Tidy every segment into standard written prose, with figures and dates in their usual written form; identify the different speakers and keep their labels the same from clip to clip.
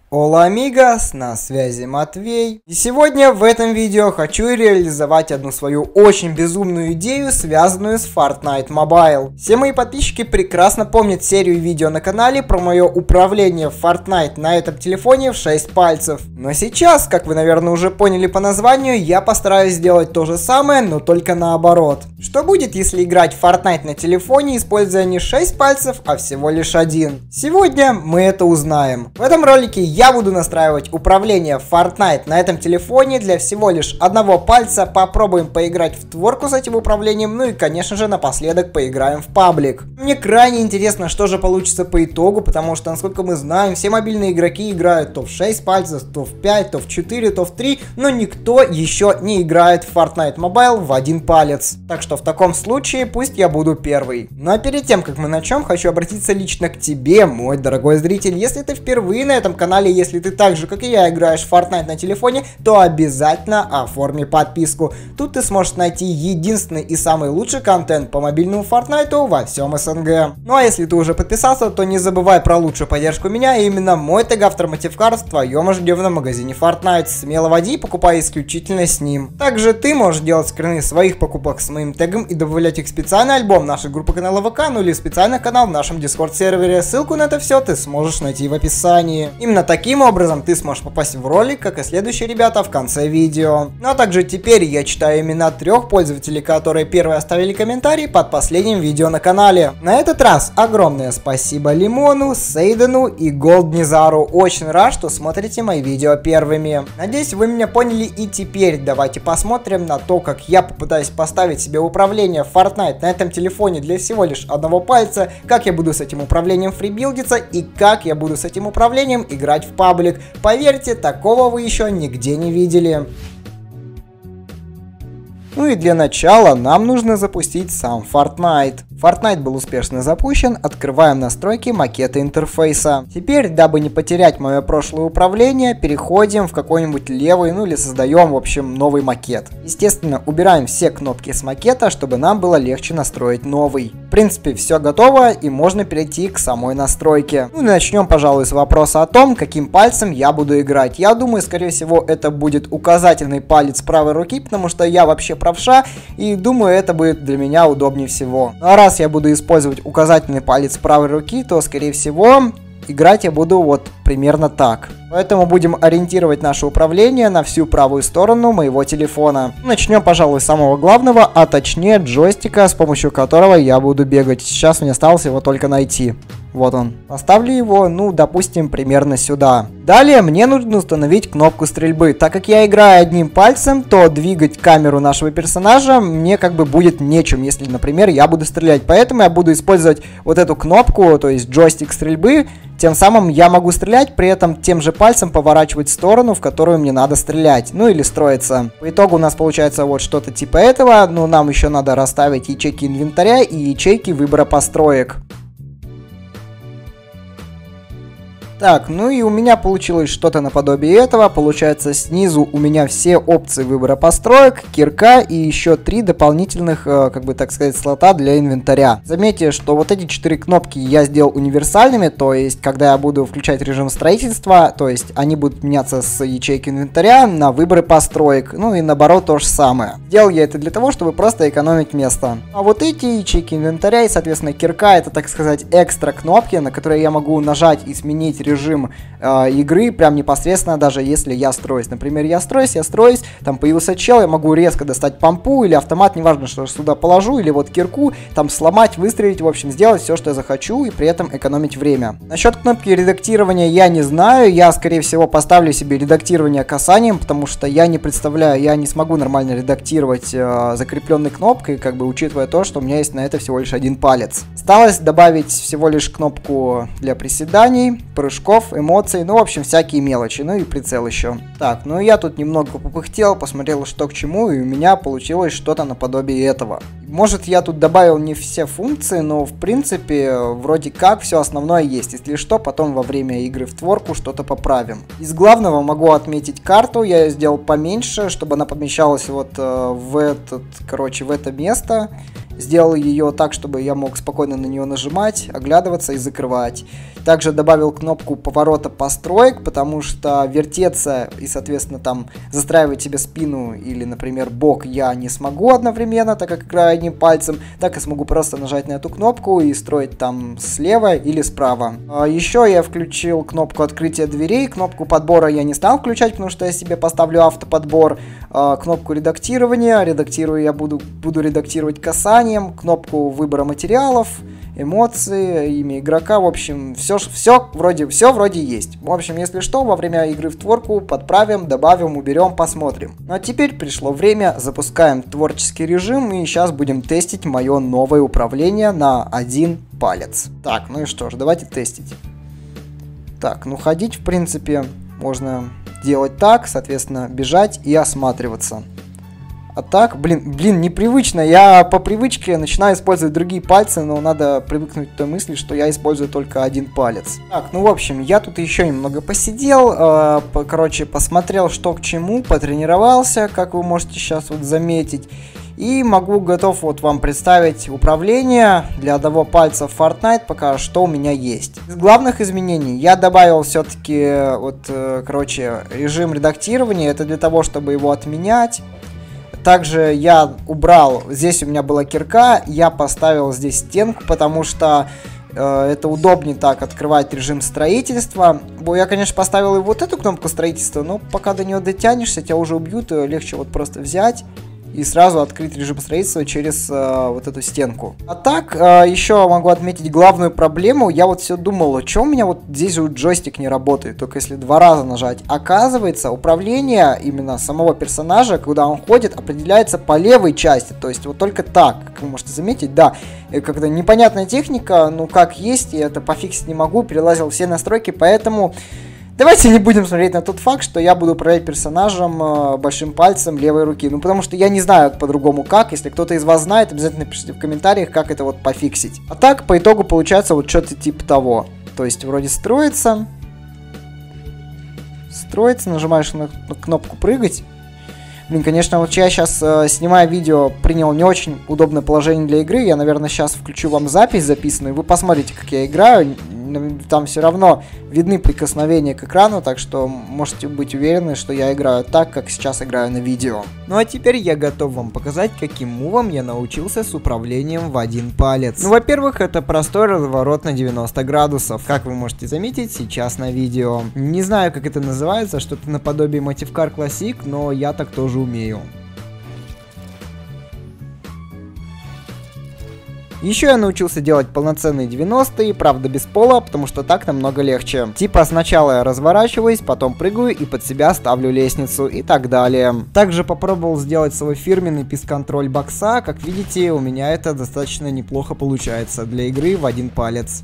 Speaker 1: Ола амигос, на связи Матвей. И сегодня в этом видео хочу реализовать одну свою очень безумную идею, связанную с Fortnite Mobile. Все мои подписчики прекрасно помнят серию видео на канале про мое управление в Fortnite на этом телефоне в 6 пальцев. Но сейчас, как вы, наверное, уже поняли по названию, я постараюсь сделать то же самое, но только наоборот. Что будет, если играть в Fortnite на телефоне, используя не 6 пальцев, а всего лишь один? Сегодня мы это узнаем. В этом ролике я буду настраивать управление в Fortnite на этом телефоне для всего лишь одного пальца. Попробуем поиграть в творку с этим управлением, ну и конечно же напоследок поиграем в паблик. Мне крайне интересно, что же получится по итогу, потому что, насколько мы знаем, все мобильные игроки играют то в 6 пальцев, то в 5, то в 4, то в 3, но никто еще не играет в Fortnite Mobile в один палец. Так что в таком случае пусть я буду первый. Ну а перед тем, как мы начнем, хочу обратиться лично к тебе, мой дорогой зритель. Если ты впервые на этом канале, если ты так же, как и я, играешь в Fortnite на телефоне, то обязательно оформи подписку. Тут ты сможешь найти единственный и самый лучший контент по мобильному Fortnite во всем СНГ. Ну а если ты уже подписался, то не забывай про лучшую поддержку меня, и именно мой тег автор Мотивкар в твоем ежедневном магазине Fortnite. Смело вводи и покупай исключительно с ним. Также ты можешь делать скрины своих покупок с моим тегом и добавлять их в специальный альбом нашей группы канала ВК, ну или специальный канал в нашем Discord сервере. Ссылку на это все ты сможешь найти в описании. Именно таким образом ты сможешь попасть в ролик, как и следующие ребята в конце видео. Ну а также теперь я читаю имена 3 пользователей, которые первые оставили комментарий под последним видео на канале. На этот раз огромное спасибо Лимону, Сейдену и Голднизару. Очень рад, что смотрите мои видео первыми. Надеюсь, вы меня поняли, и теперь давайте посмотрим на то, как я попытаюсь поставить себе управление в Fortnite на этом телефоне для всего лишь одного пальца, как я буду с этим управлением фрибилдиться и как я буду с этим управлением играть в паблик. Поверьте, такого вы еще нигде не видели. Ну и для начала нам нужно запустить сам Fortnite. Fortnite был успешно запущен, открываем настройки макета интерфейса. Теперь, дабы не потерять мое прошлое управление, переходим в какой-нибудь левый, ну или создаем, в общем, новый макет. Естественно, убираем все кнопки с макета, чтобы нам было легче настроить новый. В принципе, все готово и можно перейти к самой настройке. Ну и начнем, пожалуй, с вопроса о том, каким пальцем я буду играть. Я думаю, скорее всего, это будет указательный палец правой руки, потому что я вообще правша, и думаю, это будет для меня удобнее всего. Ну а раз я буду использовать указательный палец правой руки, то, скорее всего, играть я буду вот примерно так. Поэтому будем ориентировать наше управление на всю правую сторону моего телефона. Начнем, пожалуй, с самого главного, а точнее джойстика, с помощью которого я буду бегать. Сейчас мне осталось его только найти. Вот он. Поставлю его, ну, допустим, примерно сюда. Далее мне нужно установить кнопку стрельбы. Так как я играю одним пальцем, то двигать камеру нашего персонажа мне как бы будет нечем, если, например, я буду стрелять. Поэтому я буду использовать вот эту кнопку, то есть джойстик стрельбы. Тем самым я могу стрелять, при этом тем же пальцем поворачивать в сторону, в которую мне надо стрелять. Ну или строиться. По итогу у нас получается вот что-то типа этого. Но нам еще надо расставить ячейки инвентаря и ячейки выбора построек. Так, ну и у меня получилось что-то наподобие этого. Получается, снизу у меня все опции выбора построек, кирка и еще 3 дополнительных, как бы так сказать, слота для инвентаря. Заметьте, что вот эти 4 кнопки я сделал универсальными, то есть, когда я буду включать режим строительства, то есть, они будут меняться с ячейки инвентаря на выборы построек. Ну и наоборот, то же самое. Делал я это для того, чтобы просто экономить место. А вот эти ячейки инвентаря и, соответственно, кирка, это, так сказать, экстра кнопки, на которые я могу нажать и сменить режим игры прям непосредственно, даже если я строюсь. Например, я строюсь, там появился чел, я могу резко достать помпу или автомат, неважно, что сюда положу, или вот кирку, там сломать, выстрелить, в общем, сделать все, что я захочу, и при этом экономить время. Насчет кнопки редактирования я не знаю, я, скорее всего, поставлю себе редактирование касанием, потому что я не представляю, я не смогу нормально редактировать закрепленной кнопкой, как бы учитывая то, что у меня есть на это всего лишь один палец. Осталось добавить всего лишь кнопку для приседаний, прыжков, эмоций, ну, в общем, всякие мелочи, ну и прицел еще. Так, ну я тут немного попыхтел, посмотрел, что к чему, и у меня получилось что-то наподобие этого. Может, я тут добавил не все функции, но, в принципе, вроде как все основное есть. Если что, потом во время игры в творку что-то поправим. Из главного могу отметить карту, я ее сделал поменьше, чтобы она помещалась вот в это место. Сделал ее так, чтобы я мог спокойно на нее нажимать, оглядываться и закрывать. Также добавил кнопку поворота построек, потому что вертеться и, соответственно, там застраивать себе спину или, например, бок я не смогу одновременно, так как играю одним пальцем. Так и смогу просто нажать на эту кнопку и строить там слева или справа. Еще я включил кнопку открытия дверей. Кнопку подбора я не стал включать, потому что я себе поставлю автоподбор. Кнопку редактирования. Редактирую я буду редактировать касанием. Кнопку выбора материалов, эмоции, имя игрока. В общем, все вроде есть. В общем, если что, во время игры в творку подправим, добавим, уберем, посмотрим. Ну а теперь пришло время, запускаем творческий режим и сейчас будем тестить мое новое управление на один палец. Так, ну и что ж, давайте тестить. Так, ну ходить, в принципе, можно делать так, соответственно, бежать и осматриваться. А так, блин, непривычно. Я по привычке начинаю использовать другие пальцы, но надо привыкнуть к той мысли, что я использую только один палец. Так, ну в общем, я тут еще немного посидел, короче, посмотрел, что к чему, потренировался, как вы можете сейчас вот заметить. И готов вот вам представить управление для одного пальца в Fortnite, пока что у меня есть. Из главных изменений я добавил все-таки короче, режим редактирования. Это для того, чтобы его отменять. Также я убрал, здесь у меня была кирка, я поставил здесь стенку, потому что это удобнее так открывать режим строительства. Я, конечно, поставил и вот эту кнопку строительства, но пока до нее дотянешься, тебя уже убьют, легче вот просто взять и сразу открыть режим строительства через вот эту стенку. А так, еще могу отметить главную проблему. Я вот все думал, что у меня вот здесь же джойстик не работает, только если 2 раза нажать. Оказывается, управление именно самого персонажа, когда он ходит, определяется по левой части. То есть вот только так, как вы можете заметить, да. Как-то непонятная техника, ну как есть, я это пофиксить не могу, перелазил все настройки, поэтому... Давайте не будем смотреть на тот факт, что я буду управлять персонажем большим пальцем левой руки. Ну, потому что я не знаю по-другому как. Если кто-то из вас знает, обязательно пишите в комментариях, как это вот пофиксить. А так, по итогу получается вот что-то типа того. То есть, вроде строится. Строится, нажимаешь на кнопку прыгать. Блин, конечно, вот я сейчас, снимая видео, принял не очень удобное положение для игры. Я, наверное, сейчас включу вам запись записанную. Вы посмотрите, как я играю. Там все равно видны прикосновения к экрану, так что можете быть уверены, что я играю так, как сейчас играю на видео. Ну а теперь я готов вам показать, каким мувом я научился с управлением в один палец. Ну, во-первых, это простой разворот на 90 градусов, как вы можете заметить сейчас на видео. Не знаю, как это называется, что-то наподобие Motive Car Classic, но я так тоже умею. Еще я научился делать полноценные 90-е, правда без пола, потому что так намного легче. Типа сначала я разворачиваюсь, потом прыгаю и под себя ставлю лестницу и так далее. Также попробовал сделать свой фирменный пис-контроль бокса, как видите, у меня это достаточно неплохо получается для игры в один палец.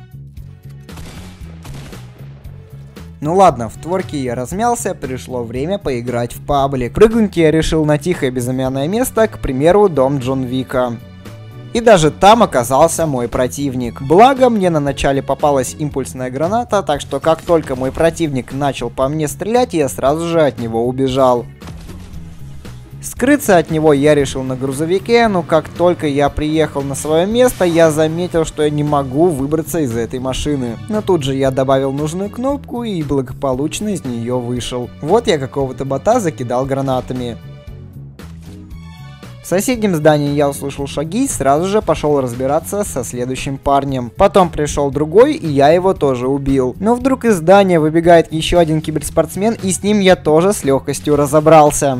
Speaker 1: Ну ладно, в творке я размялся, пришло время поиграть в паблик. Прыгнуть я решил на тихое безымянное место, к примеру, дом Джон Вика. И даже там оказался мой противник. Благо, мне на начале попалась импульсная граната, так что как только мой противник начал по мне стрелять, я сразу же от него убежал. Скрыться от него я решил на грузовике, но как только я приехал на свое место, я заметил, что я не могу выбраться из этой машины. Но тут же я добавил нужную кнопку и благополучно из нее вышел. Вот я какого-то бота закидал гранатами. В соседнем здании я услышал шаги и сразу же пошел разбираться со следующим парнем. Потом пришел другой, и я его тоже убил. Но вдруг из здания выбегает еще один киберспортсмен, и с ним я тоже с легкостью разобрался.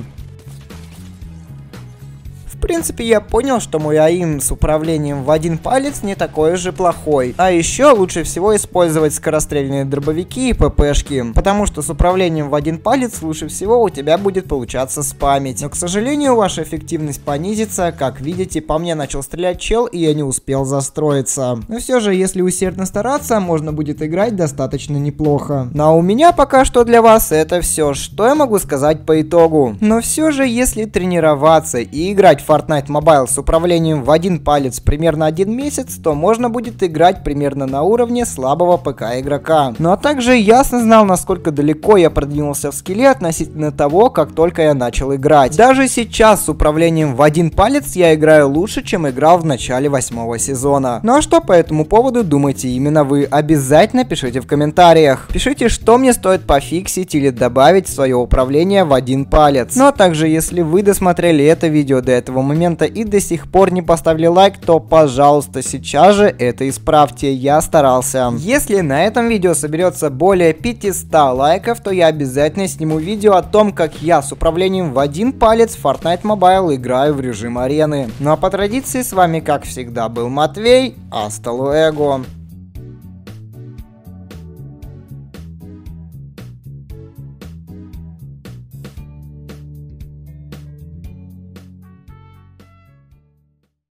Speaker 1: В принципе, я понял, что мой аим с управлением в один палец не такой же плохой. А еще лучше всего использовать скорострельные дробовики и ППшки, потому что с управлением в один палец лучше всего у тебя будет получаться спамить. Но, к сожалению, ваша эффективность понизится. Как видите, по мне начал стрелять чел, и я не успел застроиться. Но все же, если усердно стараться, можно будет играть достаточно неплохо. Ну а у меня пока что для вас это все, что я могу сказать по итогу. Но все же, если тренироваться и играть в Fortnite Mobile с управлением в один палец примерно 1 месяц, то можно будет играть примерно на уровне слабого ПК игрока. Ну а также ясно знал, насколько далеко я продвинулся в скилле относительно того, как только я начал играть. Даже сейчас с управлением в один палец я играю лучше, чем играл в начале 8 сезона. Ну а что по этому поводу думаете именно вы? Обязательно пишите в комментариях. Пишите, что мне стоит пофиксить или добавить в свое управление в один палец. Ну а также, если вы досмотрели это видео до этого момента и до сих пор не поставили лайк, то пожалуйста сейчас же это исправьте, я старался. Если на этом видео соберется более 500 лайков, то я обязательно сниму видео о том, как я с управлением в один палец в Fortnite Mobile играю в режим арены. Ну а по традиции с вами как всегда был Матвей, hasta luego.